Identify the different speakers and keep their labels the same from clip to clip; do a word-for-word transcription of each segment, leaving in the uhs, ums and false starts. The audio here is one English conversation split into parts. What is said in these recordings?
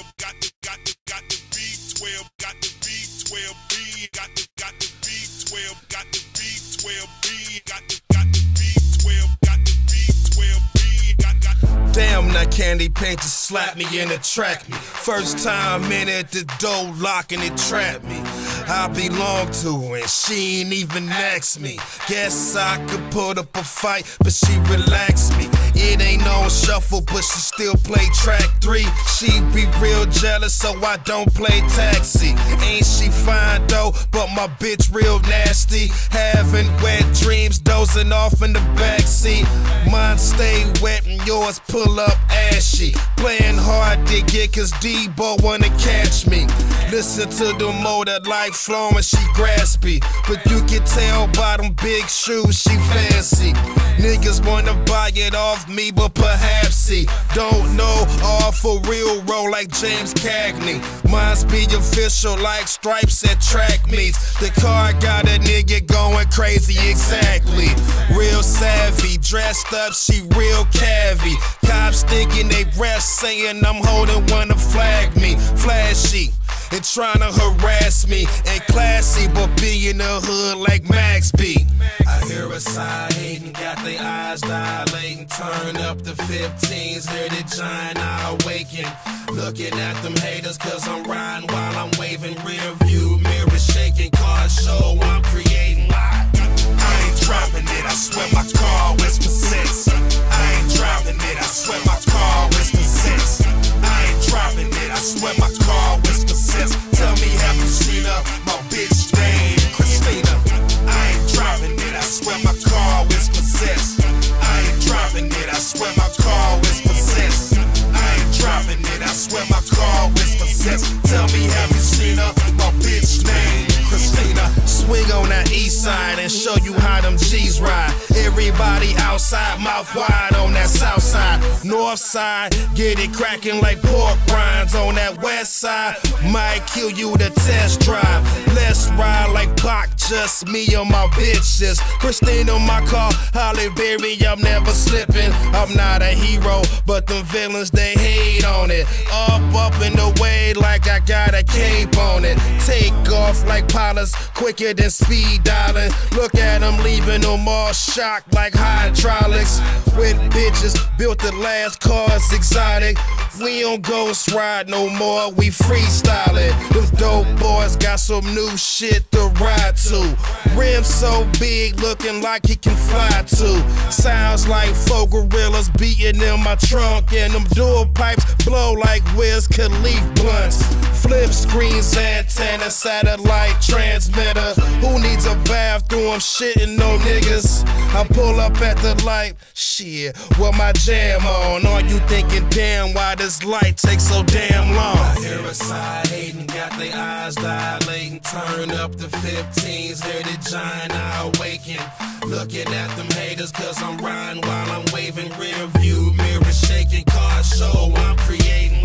Speaker 1: got the, got the, got the V twelve, got the V twelve B, got the, got the V twelve, got the V twelve B, got the, got the V twelve, got the V twelve B, got, got.
Speaker 2: Damn, that candy paint just slapped me and it tracked me. First time in at the door, locking it trapped me. I belong to and she ain't even asked me. Guess I could put up a fight, but she relaxed me. It ain't no shuffle, but she still play track three. She be real jealous, so I don't play taxi. Ain't she fine though, but my bitch real nasty. Having wet dreams, dozing off in the backseat. Mine stay wet and yours pull up ashy. Playing hard to get cause D-Bo wanna catch me. Listen to the motor like flowing, she graspy. But you can tell by them big shoes, she fancy. Niggas wanna buy it off me, but perhaps he don't know. All for real, roll like James Cagney. Mine's be official like stripes at track meets. The car got a nigga going crazy, exactly. Real savvy, dressed up, she real cavvy. Cops thinking they rest, saying I'm holding one to flag me. Flashy and trying to harass me, and classy, but be in the hood like Max B. I hear a sigh hating, got their eyes dilating. Turn up the fifteens, hear the giant eye awaken. Looking at them haters, cause I'm riding while I'm waving. Rear view mirror shaking, car show I'm creating. I, I ain't driving it, I swear my car was possessed. I ain't driving it, I swear my car was possessed. I ain't driving it, I swear my car was possessed. Tell me, have you seen her? My bitch named Christina. I ain't driving it, I swear my car was possessed. I ain't driving it, I swear my car was possessed. I ain't driving it, I swear my car was possessed. Tell me, have you seen her? My bitch named Christina. Swing on that east side and show you how them G's ride. Everybody outside, mouth wide on that south side. North side, get it cracking like pork rinds. On that west side, might kill you to test drive. Let's ride like Pac, just me and my bitches. Christine on my car, Holly Berry, I'm never slipping. I'm not a hero, but them villains, they hate on it. Up, up in the way like I got a cape on it. Take off like pilots, quicker than speed dialing. Look at them leaving them all shocked like hydraulics. With bitches, built the last cars exotic. We don't ghost ride no more, we freestyling. Them dope boys got some new shit to ride to. Rim so big, looking like he can fly too. Sounds like four gorillas beating in my trunk. And them dual pipes blow like Wiz Khalifa blunts. Flip screens, antenna, satellite transmitter. Who needs a bathroom? I'm shitting on niggas. I pull up at the light, shit, with my jam on. Are you thinking, damn, why this light takes so damn long? I hear a sigh hating, got their eyes dilating. Turn up the fifteens, hear the giant eye awaken. Looking at them haters, cause I'm riding while I'm waving. Rear view mirror shaking, car show I'm creating.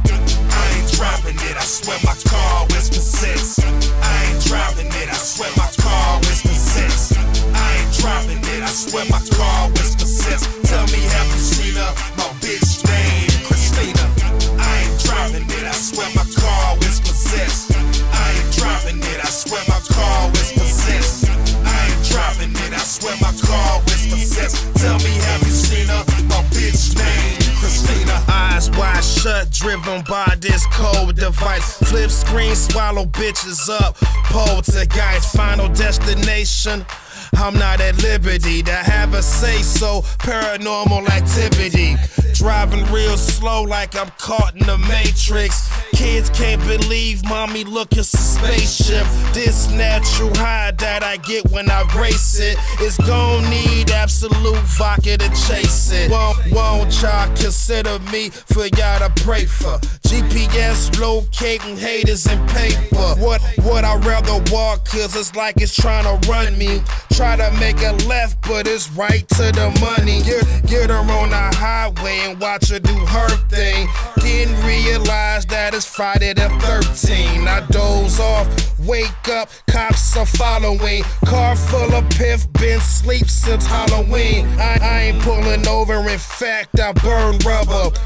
Speaker 2: I ain't driving it, I swear my car was possessed. I ain't driving it, I swear my car was possessed. I ain't driving it, I swear my car was possessed. Tell me, have you seen her? My bitch named Christina. I ain't driving it, I swear my car was possessed. I ain't driving it, I swear my car was possessed. I ain't driving it, I swear my car was possessed. Tell me, have you seen her? My bitch named Christina. Eyes wide shut, driven by this cold device. Flip screen, swallow bitches up. Poltergeist, final destination. I'm not at liberty to have a say-so. Paranormal activity. Driving real slow like I'm caught in the Matrix. Kids can't believe mommy looking for spaceship. This natural high that I get when I race it is gon' need absolute vodka to chase it. Won't, won't y'all consider me for y'all to pray for? G P S locating haters and paper. What would I rather walk, cause it's like it's trying to run me. Try to make a left, but it's right to the money. Get, get her on the highway and watch her do her thing. Didn't realize that it's Friday the thirteenth. I doze off, wake up, cops are following. Car full of piff, been sleep since Halloween. I, I ain't pulling over, in fact I burn rubber. Friend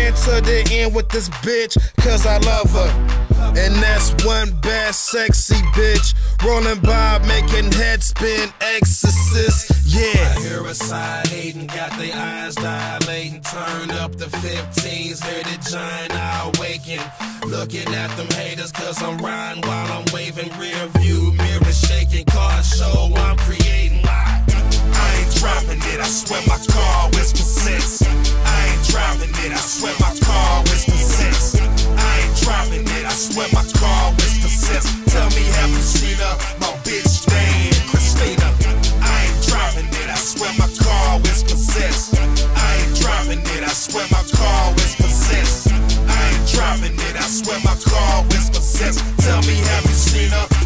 Speaker 2: ran to the end with this bitch, cause I love her. And that's one bad sexy bitch, rolling by making head spin exorcist, yeah. I hear a side hating, got their eyes dilating, turn up the fifteens, hear the giant eye awaken. Looking at them haters cause I'm riding while I'm waving, rear view mirror shaking, car show I'm creating. I ain't driving it, I swear my car was possessed. I ain't driving it, I swear my car was possessed. I ain't driving it, I swear my car was possessed. Tell me, have you seen her? My bitch named Christina. I ain't driving it, I swear my car was possessed. I ain't driving it, I swear my car was possessed. I ain't driving it, I swear my car was possessed. Tell me, have you seen her?